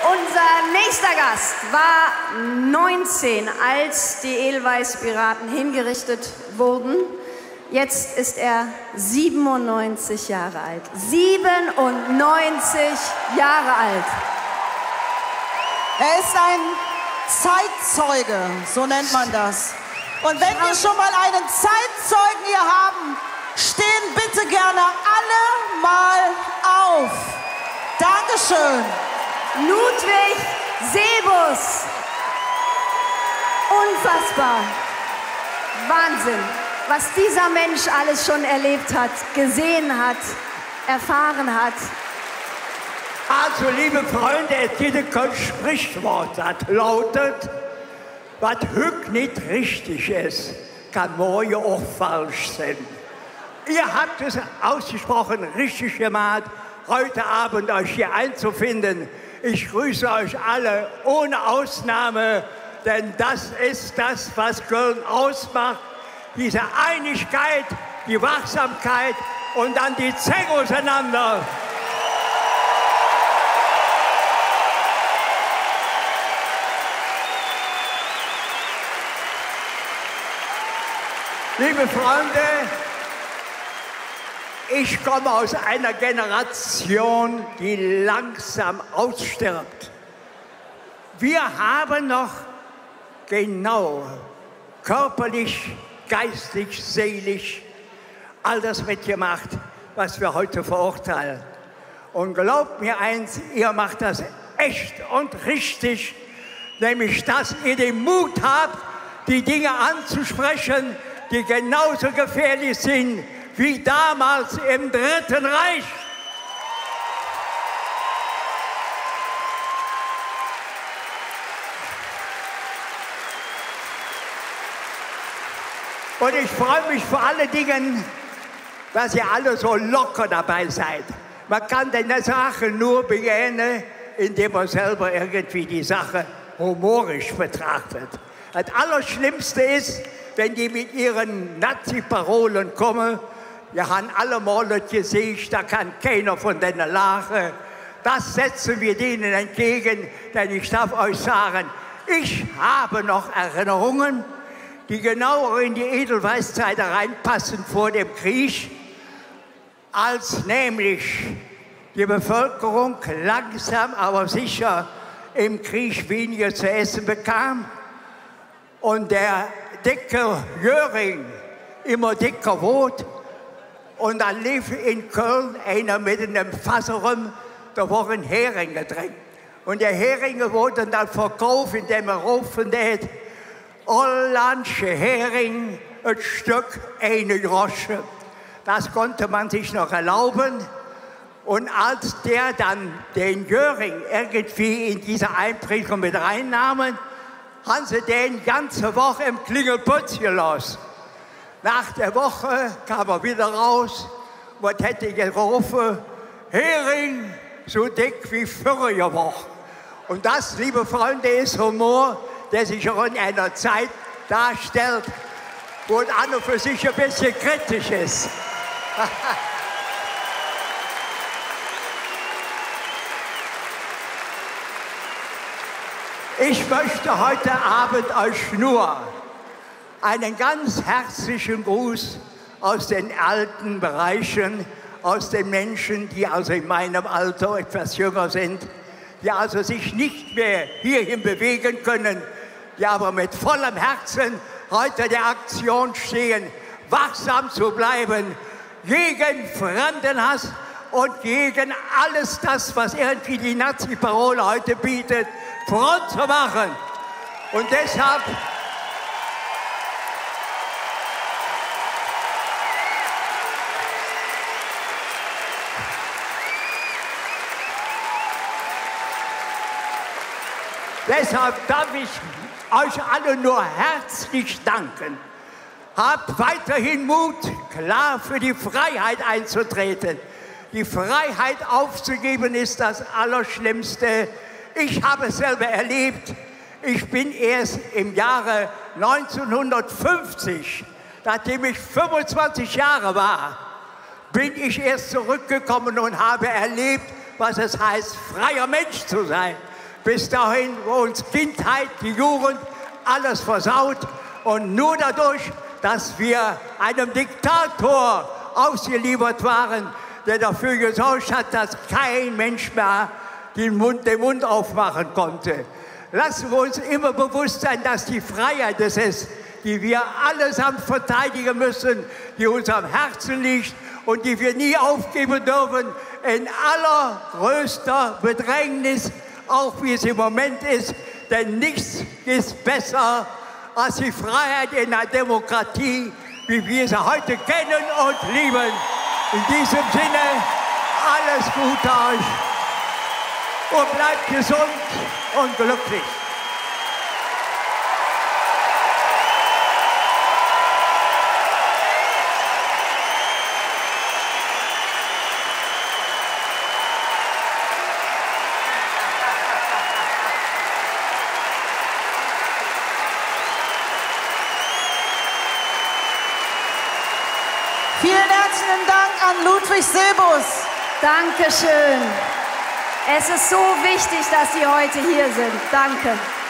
Unser nächster Gast war 19, als die Edelweiß-Piraten hingerichtet wurden. Jetzt ist er 97 Jahre alt. 97 Jahre alt. Er ist ein Zeitzeuge, so nennt man das. Und wenn wir schon mal einen Zeitzeugen hier haben, stehen bitte gerne alle mal auf. Dankeschön. Ludwig Sebus. Unfassbar. Wahnsinn, was dieser Mensch alles schon erlebt hat, gesehen hat, erfahren hat. Also, liebe Freunde, es gibt ein Sprichwort, das lautet, was heute nicht richtig ist, kann morgen auch falsch sein. Ihr habt es ausgesprochen richtig gemacht, heute Abend euch hier einzufinden. Ich grüße euch alle ohne Ausnahme, denn das ist das, was Köln ausmacht. Diese Einigkeit, die Wachsamkeit und dann die Zähne auseinander. Liebe Freunde, ich komme aus einer Generation, die langsam ausstirbt. Wir haben noch genau körperlich, geistig, seelisch all das mitgemacht, was wir heute verurteilen. Und glaubt mir eins, ihr macht das echt und richtig, nämlich dass ihr den Mut habt, die Dinge anzusprechen, die genauso gefährlich sind wie damals im Dritten Reich. Und ich freue mich vor allen Dingen, dass ihr alle so locker dabei seid. Man kann eine Sache nur begegnen, indem man selber irgendwie die Sache humorisch betrachtet. Das Allerschlimmste ist, wenn die mit ihren Nazi-Parolen kommen, wir haben alle mal das Gesicht, da kann keiner von denen lachen. Das setzen wir denen entgegen, denn ich darf euch sagen, ich habe noch Erinnerungen, die genau in die Edelweißzeit reinpassen vor dem Krieg, als nämlich die Bevölkerung langsam, aber sicher im Krieg weniger zu essen bekam und der dicke Göring immer dicker wurde. Und dann lief in Köln einer mit einem Fass rum, da wurden Heringe drin. Und die Heringe wurden dann verkauft, indem er rufen hat, holländische Hering, ein Stück, eine Grosche. Das konnte man sich noch erlauben. Und als der dann den Göring irgendwie in diese Einprägung mit reinnahmen, haben sie den ganze Woche im Klingelputz gelassen. Nach der Woche kam er wieder raus und hätte gerufen, Hering so dick wie vorige Woche. Und das, liebe Freunde, ist Humor, der sich auch in einer Zeit darstellt, wo es an und für sich ein bisschen kritisch ist. Ich möchte heute Abend euch nur einen ganz herzlichen Gruß aus den alten Bereichen, aus den Menschen, die also in meinem Alter etwas jünger sind, die also sich nicht mehr hierhin bewegen können, die aber mit vollem Herzen heute der Aktion stehen, wachsam zu bleiben gegen Fremdenhass und gegen alles das, was irgendwie die Nazi-Parole heute bietet, Front zu machen. Und deshalb darf ich euch alle nur herzlich danken. Habt weiterhin Mut, klar für die Freiheit einzutreten. Die Freiheit aufzugeben ist das Allerschlimmste. Ich habe es selber erlebt. Ich bin erst im Jahre 1950, nachdem ich 25 Jahre war, bin ich erst zurückgekommen und habe erlebt, was es heißt, freier Mensch zu sein. bis dahin, wo uns Kindheit, die Jugend, alles versaut. Und nur dadurch, dass wir einem Diktator ausgeliefert waren, der dafür gesorgt hat, dass kein Mensch mehr den Mund aufmachen konnte. Lassen wir uns immer bewusst sein, dass die Freiheit es ist, die wir allesamt verteidigen müssen, die uns am Herzen liegt und die wir nie aufgeben dürfen, in allergrößter Bedrängnis, auch wie es im Moment ist. Denn nichts ist besser als die Freiheit in einer Demokratie, wie wir sie heute kennen und lieben. In diesem Sinne, alles Gute euch und bleibt gesund und glücklich. Vielen herzlichen Dank an Ludwig Sebus. Dankeschön. Es ist so wichtig, dass Sie heute hier sind. Danke.